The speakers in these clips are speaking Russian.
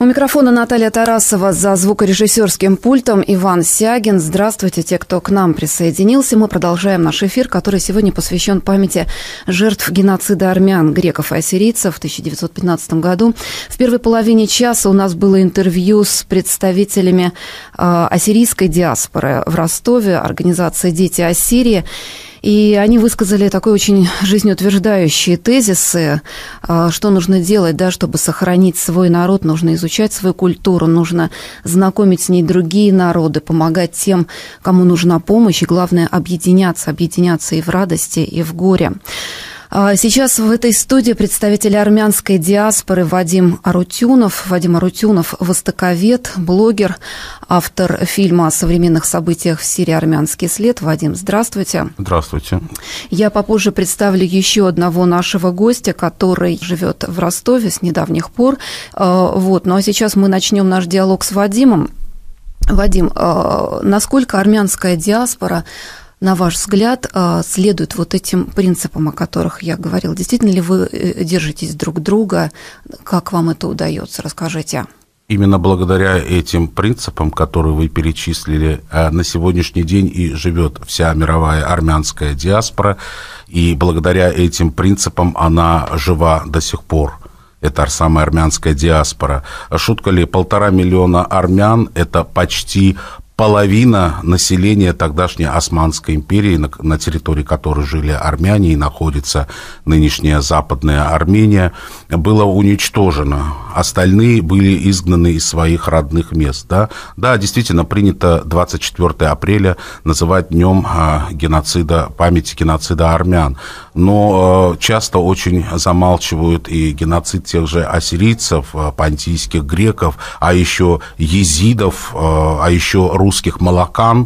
У микрофона Наталья Тарасова, за звукорежиссерским пультом Иван Сягин. Здравствуйте, те, кто к нам присоединился. Мы продолжаем наш эфир, который сегодня посвящен памяти жертв геноцида армян, греков и ассирийцев в 1915 году. В первой половине часа у нас было интервью с представителями ассирийской диаспоры в Ростове, организации «Дети Ассирии». И они высказали такой очень жизнеутверждающие тезисы, что нужно делать, да, чтобы сохранить свой народ, нужно изучать свою культуру, нужно знакомить с ней другие народы, помогать тем, кому нужна помощь, и главное, объединяться и в радости, и в горе. Сейчас в этой студии представители армянской диаспоры Вадим Арутюнов. Вадим Арутюнов – востоковед, блогер, автор фильма о современных событиях в Сирии «Армянский след». Вадим, здравствуйте. Здравствуйте. Я попозже представлю еще одного нашего гостя, который живет в Ростове с недавних пор. Ну а сейчас мы начнем наш диалог с Вадимом. Вадим, насколько армянская диаспора, на ваш взгляд, следует вот этим принципам, о которых я говорила? Действительно ли вы держитесь друг друга? Как вам это удается? Расскажите. Именно благодаря этим принципам, которые вы перечислили, на сегодняшний день и живет вся мировая армянская диаспора, и благодаря этим принципам она жива до сих пор. Это самая армянская диаспора. Шутка ли, 1,5 миллиона армян – это почти половина населения тогдашней Османской империи, на территории которой жили армяне и находится нынешняя Западная Армения, было уничтожено. Остальные были изгнаны из своих родных мест. Да, действительно, принято 24 апреля называть днем памяти геноцида армян. Но часто очень замалчивают и геноцид тех же ассирийцев, понтийских греков, а еще езидов, а еще русских молокан.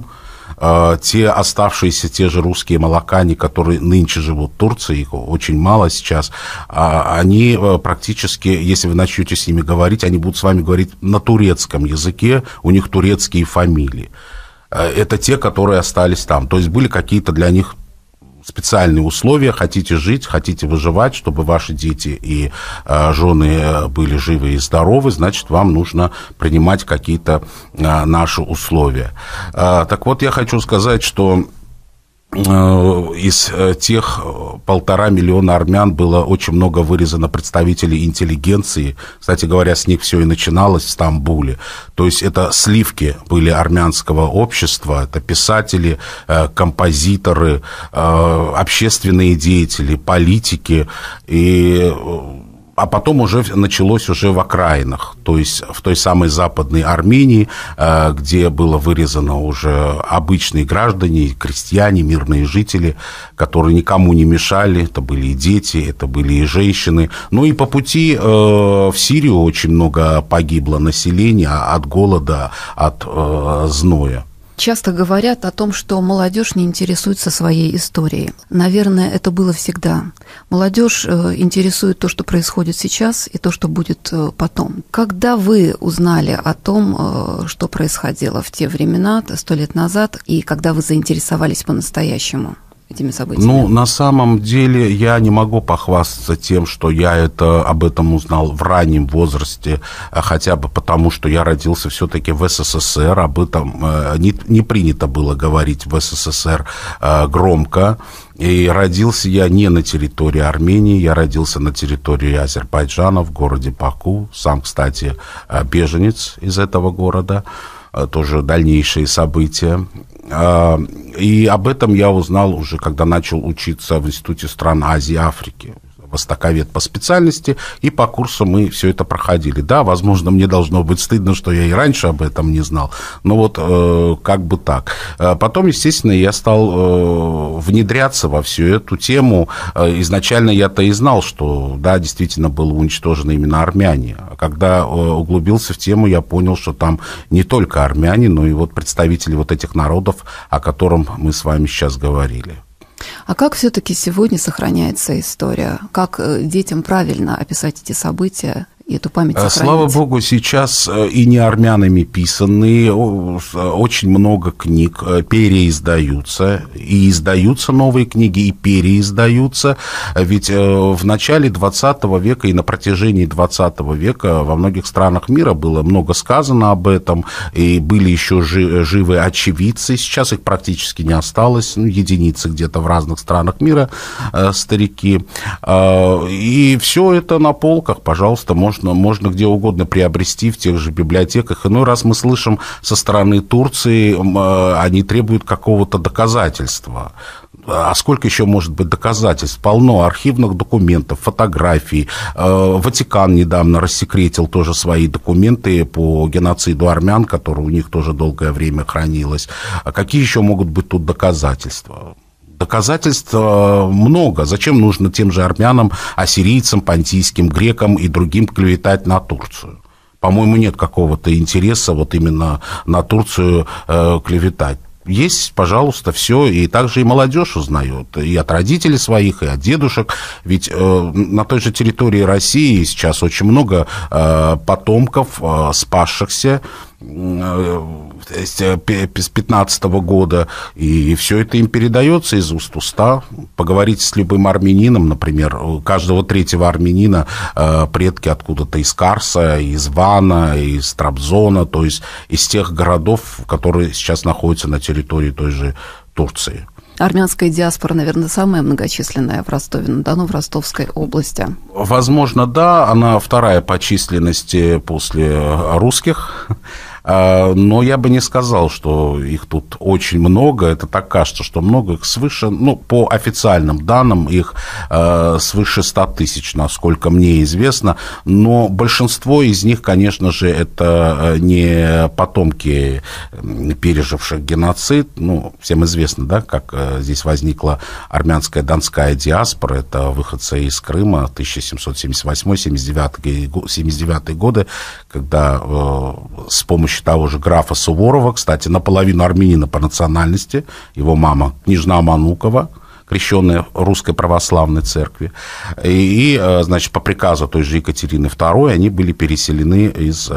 Те оставшиеся, те же русские молокане, которые нынче живут в Турции, их очень мало сейчас, они практически, если вы начнете с ними говорить, они будут с вами говорить на турецком языке, у них турецкие фамилии. Это те, которые остались там. То есть были какие-то для них специальные условия: хотите жить, хотите выживать, чтобы ваши дети и жены были живы и здоровы, значит, вам нужно принимать какие-то наши условия. Так вот, я хочу сказать, что из тех 1,5 миллиона армян было очень много вырезано представителей интеллигенции. Кстати говоря, с них все и начиналось в Стамбуле. То есть это сливки были армянского общества, это писатели, композиторы, общественные деятели, политики. А потом уже началось в окраинах, то есть в той самой Западной Армении, где было вырезано уже обычные граждане, крестьяне, мирные жители, которые никому не мешали. Это были и дети, это были и женщины. Ну и по пути в Сирию очень много погибло населения от голода, от зноя. Часто говорят о том, что молодежь не интересуется своей историей. Наверное, это было всегда. Молодежь интересует то, что происходит сейчас, и то, что будет потом. Когда вы узнали о том, что происходило в те времена, 100 лет назад, и когда вы заинтересовались по-настоящему этими событиями? Ну, на самом деле, я не могу похвастаться тем, что я об этом узнал в раннем возрасте, хотя бы потому, что я родился все-таки в СССР. Об этом не принято было говорить в СССР громко. И родился я не на территории Армении, я родился на территории Азербайджана, в городе Баку. Сам, кстати, беженец из этого города. Тоже дальнейшие события. И об этом я узнал уже, когда начал учиться в Институте стран Азии и Африки. Востоковед по специальности, и по курсу мы все это проходили. Да, возможно, мне должно быть стыдно, что я и раньше об этом не знал, но вот как бы так. Потом, естественно, я стал внедряться во всю эту тему. Изначально я-то и знал, что, да, действительно было уничтожено именно армяне. А когда углубился в тему, я понял, что там не только армяне, но и вот представители вот этих народов, о котором мы с вами сейчас говорили. А как все-таки сегодня сохраняется история? Как детям правильно описать эти события и эту память сохранить? Слава богу, сейчас и не армянами писанные, очень много книг переиздаются, и издаются новые книги, и переиздаются, ведь в начале 20 века и на протяжении 20 века во многих странах мира было много сказано об этом, и были еще живы очевидцы, сейчас их практически не осталось, единицы где-то в разных странах мира, старики, и все это на полках, пожалуйста, можно где угодно приобрести в тех же библиотеках. Иной раз мы слышим со стороны Турции, они требуют какого-то доказательства. А сколько еще может быть доказательств? Полно архивных документов, фотографий. Ватикан недавно рассекретил тоже свои документы по геноциду армян, которые у них тоже долгое время хранилось. А какие еще могут быть тут доказательства? Доказательств много. Зачем нужно тем же армянам, ассирийцам, понтийским, грекам и другим клеветать на Турцию? По-моему, нет какого-то интереса вот именно на Турцию клеветать. Есть, пожалуйста, все, и также и молодежь узнает, и от родителей своих, и от дедушек, ведь на той же территории России сейчас очень много потомков, спасшихся с 15 года, и все это им передается из уст в уста. Поговорите с любым армянином, например, у каждого третьего армянина предки откуда-то из Карса, из Вана, из Трабзона, то есть из тех городов, которые сейчас находятся на территории той же Турции. Армянская диаспора, наверное, самая многочисленная в Ростове-на-Дону, в Ростовской области. Возможно, да, она вторая по численности после русских. Но я бы не сказал, что их тут очень много. Это так кажется, что много. Их свыше, по официальным данным, их свыше 100 тысяч, насколько мне известно. Но большинство из них, конечно же, это не потомки переживших геноцид. Всем известно, да, как здесь возникла армянская донская диаспора. Это выходцы из Крыма 1778-79 годы, когда с помощью того же графа Суворова, кстати, наполовину армянина по национальности, его мама княжна Манукова, крещенная Русской Православной Церкви, и, значит, по приказу той же Екатерины II они были переселены из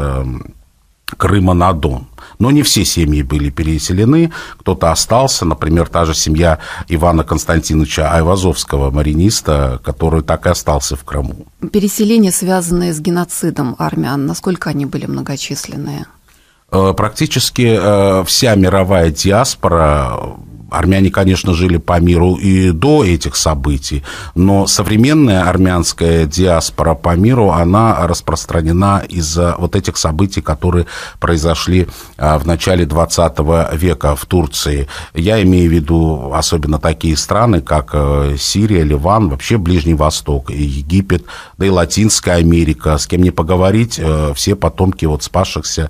Крыма на Дон. Но не все семьи были переселены, кто-то остался, например, та же семья Ивана Константиновича Айвазовского, мариниста, который так и остался в Крыму. Переселения, связанные с геноцидом армян, насколько они были многочисленные? Практически вся мировая диаспора, армяне, конечно, жили по миру и до этих событий, но современная армянская диаспора по миру, она распространена из-за вот этих событий, которые произошли в начале 20 века в Турции. Я имею в виду особенно такие страны, как Сирия, Ливан, вообще Ближний Восток, и Египет, да и Латинская Америка. С кем не поговорить, все потомки вот спасшихся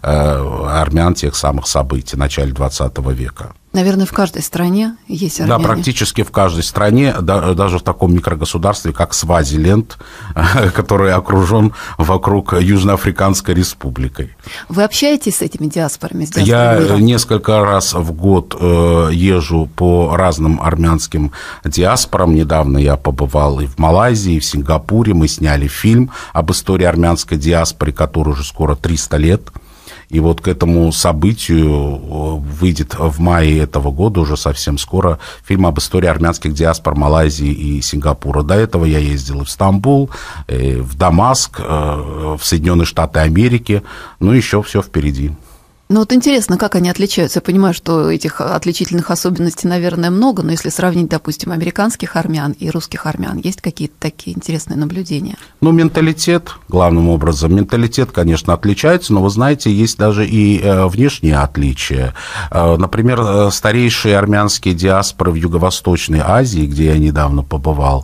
армян тех самых событий в начале 20 века. Наверное, в каждой стране есть армяне. Да, практически в каждой стране, даже в таком микрогосударстве, как Свазиленд, который окружен вокруг Южноафриканской республикой. Вы общаетесь с этими диаспорами? Я несколько раз в год езжу по разным армянским диаспорам. Недавно я побывал и в Малайзии, и в Сингапуре. Мы сняли фильм об истории армянской диаспоры, который уже скоро 300 лет. И вот к этому событию выйдет в мае этого года, уже совсем скоро, фильм об истории армянских диаспор Малайзии и Сингапура. До этого я ездил в Стамбул, в Дамаск, в Соединенные Штаты Америки, еще все впереди. Вот интересно, как они отличаются. Я понимаю, что этих отличительных особенностей, наверное, много, но если сравнить, допустим, американских армян и русских армян, есть какие-то такие интересные наблюдения? Менталитет, главным образом. Менталитет, конечно, отличается, но, вы знаете, есть даже и внешние отличия. Например, старейшие армянские диаспоры в Юго-Восточной Азии, где я недавно побывал,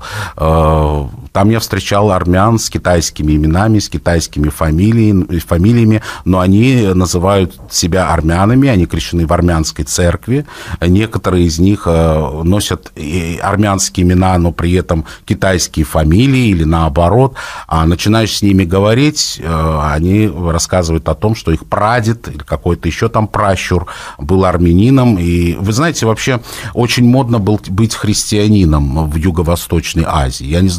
там я встречал армян с китайскими именами, с китайскими фамилиями, но они называют себя армянами, они крещены в армянской церкви. Некоторые из них носят армянские имена, но при этом китайские фамилии или наоборот. А начинаешь с ними говорить, они рассказывают о том, что их прадед или какой-то еще там пращур был армянином. И вы знаете, вообще очень модно быть христианином в Юго-Восточной Азии. Я не знаю почему.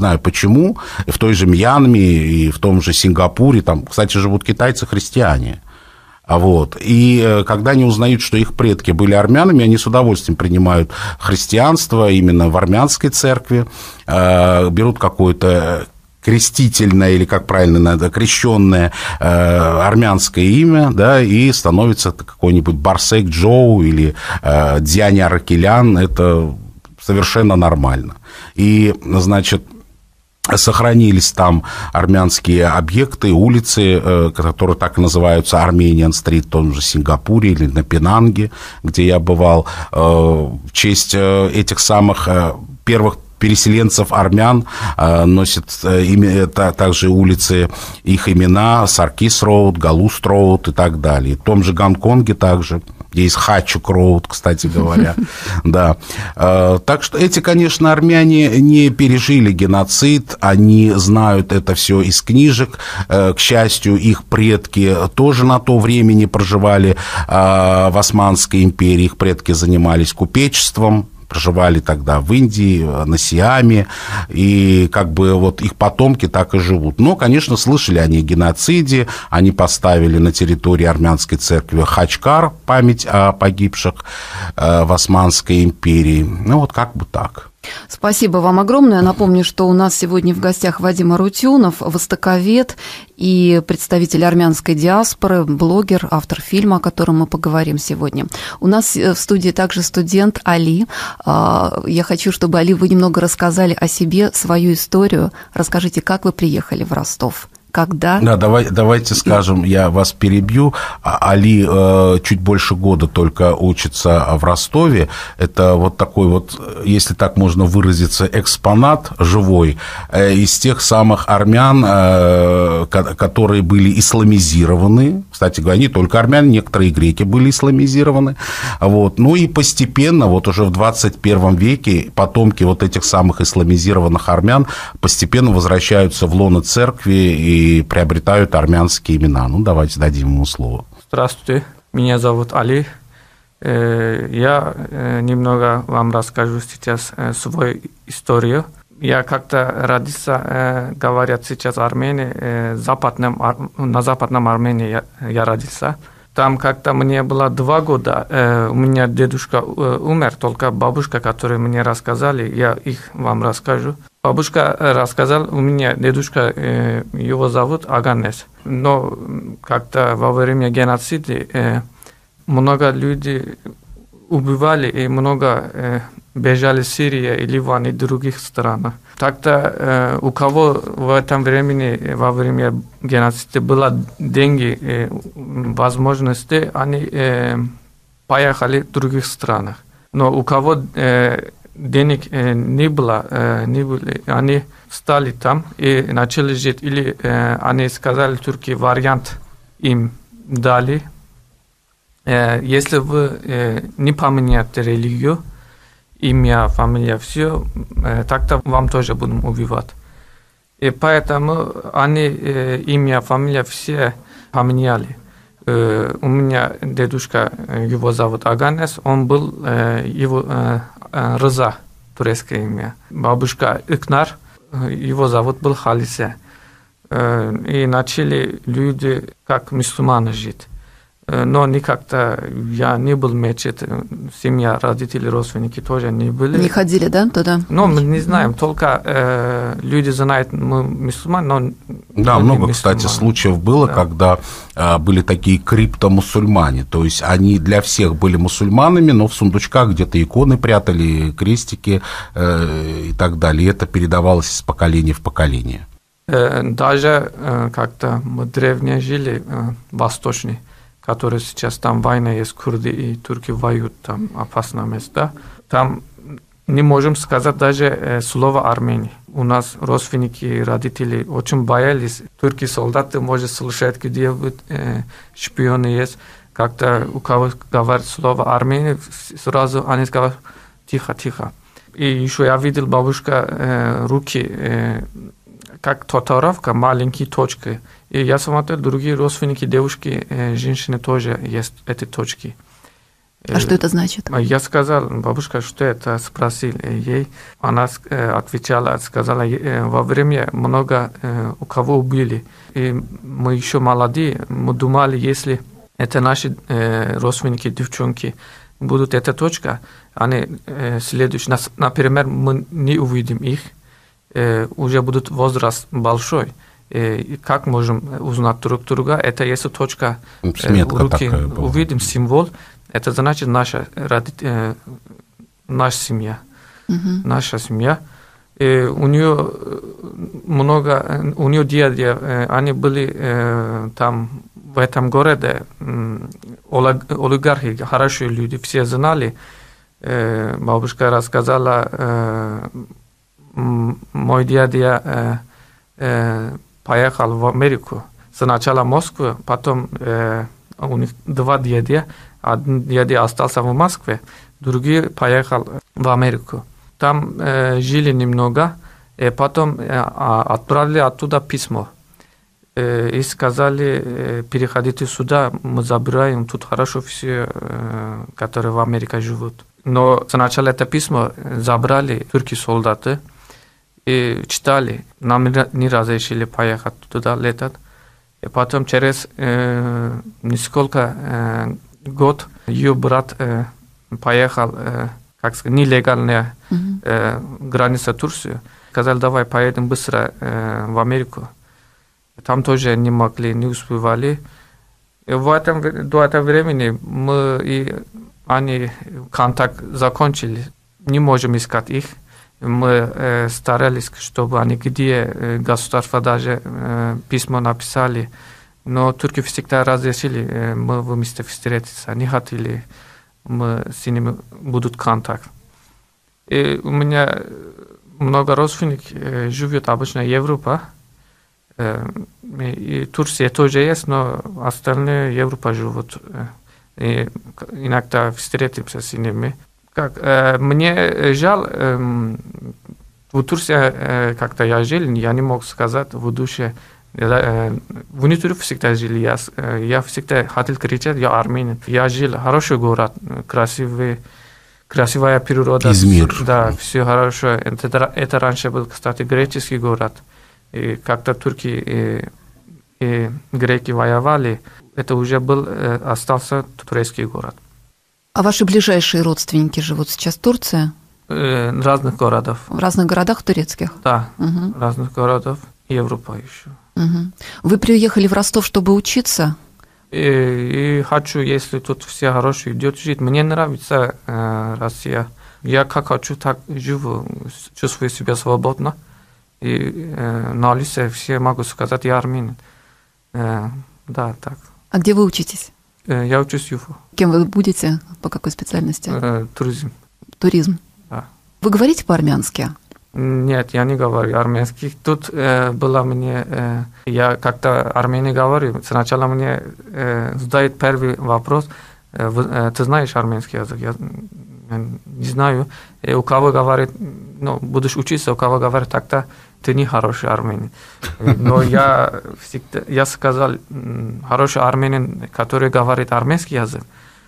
почему в той же Мьянме и в том же Сингапуре, там, кстати, живут китайцы-христиане. Вот. И когда они узнают, что их предки были армянами, они с удовольствием принимают христианство именно в армянской церкви, берут какое-то крестительное, или, как правильно надо, крещенное армянское имя, да, и становится какой-нибудь Барсек Джоу или Дзянь Аракелян, это совершенно нормально. И, значит, сохранились там армянские объекты, улицы, которые так и называются Армениан-стрит, в том же Сингапуре или на Пенанге, где я бывал, в честь этих самых первых переселенцев армян носят также улицы, их имена, Саркис-роуд, Галуст-роуд и так далее. В том же Гонконге также есть Хачук-роуд, кстати говоря. Да. Так что эти, конечно, армяне не пережили геноцид, они знают это все из книжек. К счастью, их предки тоже на то время не проживали в Османской империи, их предки занимались купечеством, проживали тогда в Индии, на Сиаме, и как бы вот их потомки так и живут. Но, конечно, слышали они о геноциде, они поставили на территории армянской церкви Хачкар, память о погибших в Османской империи. Ну, вот как бы так. Спасибо вам огромное. Напомню, что у нас сегодня в гостях Вадим Арутюнов, востоковед и представитель армянской диаспоры, блогер, автор фильма, о котором мы поговорим сегодня. У нас в студии также студент Али. Я хочу, чтобы, Али, вы немного рассказали о себе, свою историю. Расскажите, как вы приехали в Ростов. Когда? Да, давайте скажем, я вас перебью. Али чуть больше года только учится в Ростове. Это вот такой вот, если так можно выразиться, экспонат живой из тех самых армян, которые были исламизированы. Кстати говоря, не только армяне, некоторые греки были исламизированы. Вот. Ну и постепенно, вот уже в 21 веке, потомки вот этих самых исламизированных армян постепенно возвращаются в лоно церкви и приобретают армянские имена. Ну, давайте дадим ему слово. Здравствуйте, меня зовут Али. Я немного вам расскажу сейчас свою историю. Я как-то родился, говорят сейчас Армении, на западном Армении я родился. Там как-то мне было 2 года, у меня дедушка умер, только бабушка, которую мне рассказали, я их вам расскажу. Бабушка рассказала, у меня дедушка, его зовут Аганес. Но как-то во время геноцида много людей убивали, и много бежали в Сирию и Ливан и других странах. Так-то у кого в этом времени, во время геноцида, было деньги, возможности, они поехали в других странах. Но у кого денег не было, они стали там и начали жить. Или они сказали, турки вариант им дали. Если вы не поменяете религию, имя, фамилия, все, так-то вам тоже будем убивать. И поэтому они имя, фамилия все поменяли. У меня дедушка, его зовут Аганес, он был его Рыза, турецкое имя. Бабушка Икнар, его зовут был Халисе. И начали люди как мусульмане жить. Но никак-то я не был в мечети, семья, родители, родственники тоже не были. Не ходили, да, туда? Ну, мы не знаем, только люди знают, мы мусульмане, но... Да, много, кстати, случаев было, да, когда были такие криптомусульмане, то есть они для всех были мусульманами, но в сундучках где-то иконы прятали, крестики и так далее, и это передавалось из поколения в поколение. Даже как-то мы древние жили, восточные, которые сейчас там война есть, курды и турки воюют, там опасное место. Там не можем сказать даже слово Армения. У нас родственники, родители очень боялись. Турки солдаты, может, слушать, где шпионы есть. Как-то у кого говорят слово Армения, сразу они говорят тихо, тихо. И еще я видел бабушка руки, как татуировка, маленькие точки. И я смотрел, другие родственники, девушки, женщины тоже есть эти точки. А что это значит? Я сказал, бабушка, что это, спросил ей. Она отвечала, сказала, во время много у кого убили. И мы еще молодые, мы думали, если это наши родственники, девчонки, будут эта точка, они следующие, например, мы не увидим их, уже будут возраст большой. И как можем узнать друг друга? Это если точка руки увидим, символ, это значит наша семья. Наша семья. И у нее много, у нее дядя, они были там в этом городе, олигархи, хорошие люди, все знали. Бабушка рассказала, мой дядя поехал в Америку. Сначала в Москву, потом у них два дядя. Один дядя остался в Москве, другой поехал в Америку. Там жили немного, и потом отправили оттуда письмо. И сказали, переходите сюда, мы забираем, тут хорошо все, которые в Америке живут. Но сначала это письмо забрали турки солдаты и читали. Нам не разрешили поехать туда летать. И потом через несколько год ее брат поехал, как сказать, нелегально граница Турции. Сказал, давай поедем быстро в Америку. Там тоже не могли, не успевали. И до этого времени мы и они контакт закончили. Не можем искать их. Мы старались, чтобы они где государство даже письмо написали. Но турки всегда разрешили, мы вместе встретиться. Не хотели, мы с ними будут контакт. И у меня много родственников живет обычно в Европе. И Турция тоже есть, но остальные Европа живут. И иногда встретимся с ними. Мне жаль, в Турции как-то я жил, я не мог сказать в душе. Внутри всегда жил. Я всегда хотел кричать, я армянин. Я жил, хороший город, красивая природа. Измир. Да, все хорошо. Это раньше был, кстати, греческий город. И как-то турки и греки воевали. Это уже был, остался турецкий город. А ваши ближайшие родственники живут сейчас в Турции? Разных городов. В разных городах турецких? Да, разных городов. Европа еще. Вы приехали в Ростов, чтобы учиться? И хочу, если тут все хорошие идет жить. Мне нравится Россия. Я как хочу, так живу. Чувствую себя свободно. И на улице все могу сказать, я армянин. Да, так. А где вы учитесь? Я учусь в ЮФУ. Кем вы будете? По какой специальности? Туризм. Туризм? Да. Вы говорите по-армянски? Нет, я не говорю армянский. Тут было мне... я как-то армяне говорю. Сначала мне задают первый вопрос. Ты знаешь армянский язык? Я не знаю. И у кого говорит, будешь учиться, у кого говорит, тогда ты не хороший армянин. Но я сказал, хороший армянин, который говорит армянский язык,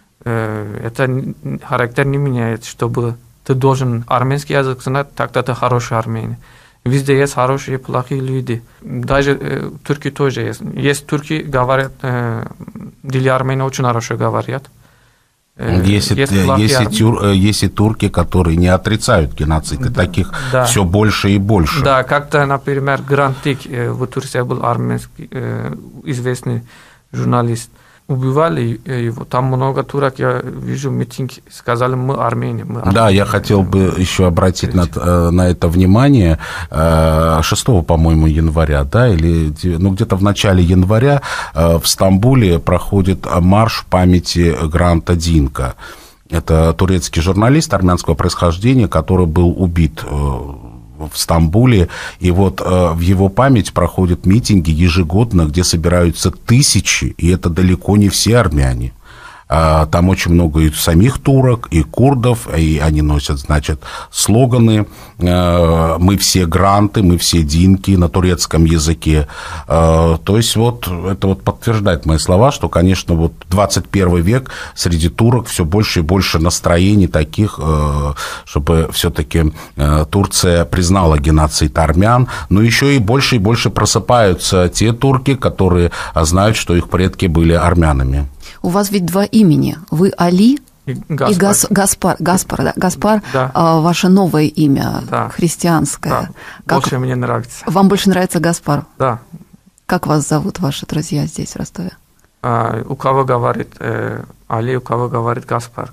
это характер не меняет, чтобы ты должен армянский язык знать, тогда ты хороший армянин. Везде есть хорошие и плохие люди. Даже турки тоже есть. Есть турки, говорят, или армяне очень хорошо говорят. Есть и турки, которые не отрицают геноцид, и таких все больше и больше. Да, как-то, например, Грантик в Турции был армянский известный журналист. Убивали его. Там много турок, я вижу митинг, сказали, мы армяне. Да, я хотел бы еще обратить на это внимание. 6, по-моему, января, да, или где-то в начале января в Стамбуле проходит марш памяти Гранта Динка. Это турецкий журналист армянского происхождения, который был убит в Стамбуле, и вот в его память проходят митинги ежегодно, где собираются тысячи, и это далеко не все армяне. Там очень много и самих турок, и курдов, и они носят, значит, слоганы «Мы все гранты, мы все динки» на турецком языке. То есть вот это вот подтверждает мои слова, что, конечно, вот 21 век среди турок все больше и больше настроений таких, чтобы все-таки Турция признала геноцид армян, но еще и больше просыпаются те турки, которые знают, что их предки были армянами. У вас ведь два имени. Вы Али и Гаспар. Гаспар, да. Ваше новое имя, да. Христианское. Да. Больше мне нравится. Вам больше нравится Гаспар? Да. Как вас зовут ваши друзья здесь, в Ростове? У кого говорит Али, у кого говорит Гаспар.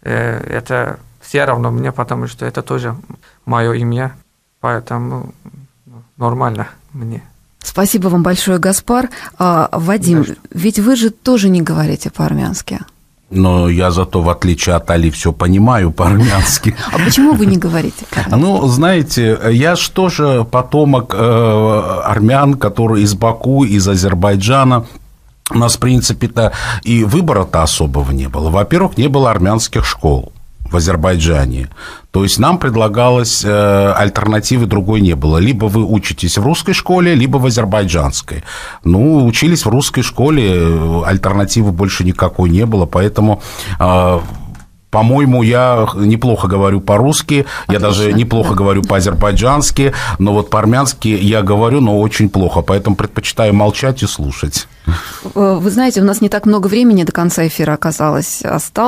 Это все равно мне, потому что это тоже мое имя, поэтому нормально мне. Спасибо вам большое, Гаспар. Вадим, ведь вы же тоже не говорите по-армянски. Но я зато, в отличие от Али, все понимаю по-армянски. А почему вы не говорите по-армянски? Ну, знаете, я же тоже потомок армян, которые из Баку, из Азербайджана. У нас, в принципе-то, и выбора-то особого не было. Во-первых, не было армянских школ в Азербайджане. То есть нам предлагалось, альтернативы другой не было. Либо вы учитесь в русской школе, либо в азербайджанской. Ну, учились в русской школе, альтернативы больше никакой не было, поэтому... По-моему, я неплохо говорю по-русски, я даже неплохо говорю по-азербайджански, но вот по-армянски я говорю, но очень плохо, поэтому предпочитаю молчать и слушать. Вы знаете, у нас не так много времени до конца эфира осталось,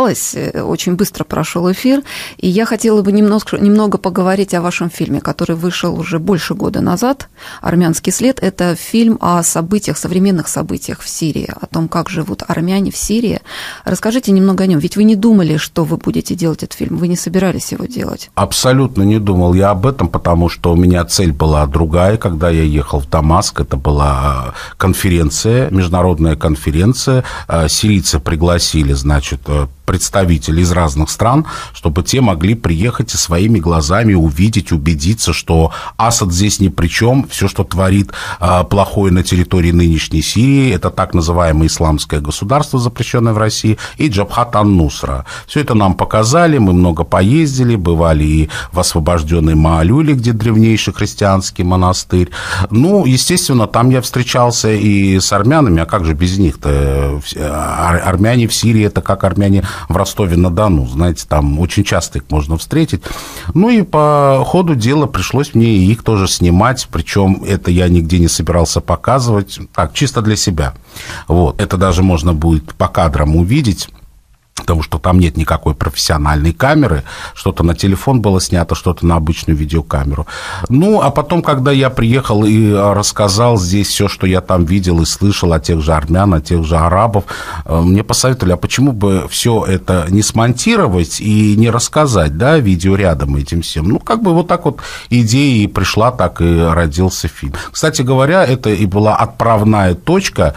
очень быстро прошел эфир, и я хотела бы немного поговорить о вашем фильме, который вышел уже больше года назад, «Армянский след». Это фильм о событиях, современных событиях в Сирии, о том, как живут армяне в Сирии. Расскажите немного о нем, ведь вы не думали, что вы будете делать этот фильм, вы не собирались его делать? Абсолютно не думал я об этом, потому что у меня цель была другая, когда я ехал в Дамаск, это была конференция, международная конференция, сирийцы пригласили, значит, представителей из разных стран, чтобы те могли приехать и своими глазами увидеть, убедиться, что Асад здесь ни при чем, все, что творит плохое на территории нынешней Сирии, это так называемое исламское государство, запрещенное в России, и Джабхат ан-Нусра. Все это нам показали, мы много поездили, бывали и в освобожденной Маалюле, где древнейший христианский монастырь. Ну, естественно, там я встречался и с армянами, а как же без них-то? Армяне в Сирии, это как армяне в Ростове-на-Дону, знаете, там очень часто их можно встретить. Ну и по ходу дела пришлось мне и их тоже снимать, причем это я нигде не собирался показывать, так, чисто для себя. Вот, это даже можно будет по кадрам увидеть, потому что там нет никакой профессиональной камеры, что-то на телефон было снято, что-то на обычную видеокамеру. Ну, а потом, когда я приехал и рассказал здесь все, что я там видел и слышал о тех же армян, о тех же арабов, мне посоветовали, а почему бы все это не смонтировать и не рассказать, да, видео рядом этим всем. Ну, как бы вот так вот идея и пришла, так и родился фильм. Кстати говоря, это и была отправная точка,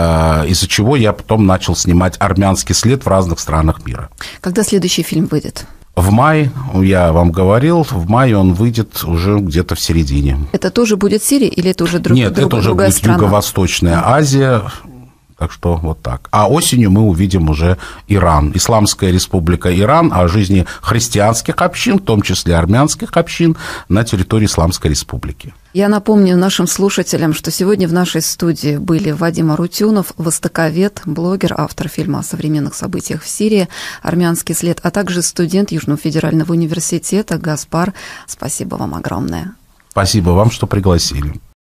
из-за чего я потом начал снимать «Армянский след» в разных странах мира. Когда следующий фильм выйдет? В мае, я вам говорил, в мае он выйдет уже где-то в середине. Это тоже будет Сирия или это уже другая страна? Нет, это уже будет Юго-Восточная Азия. Так что вот так. А осенью мы увидим уже Иран, Исламская республика Иран, о жизни христианских общин, в том числе армянских общин, на территории Исламской республики. Я напомню нашим слушателям, что сегодня в нашей студии были Вадим Арутюнов, востоковед, блогер, автор фильма о современных событиях в Сирии «Армянский след», а также студент Южного федерального университета Гаспар. Спасибо вам огромное. Спасибо вам, что пригласили.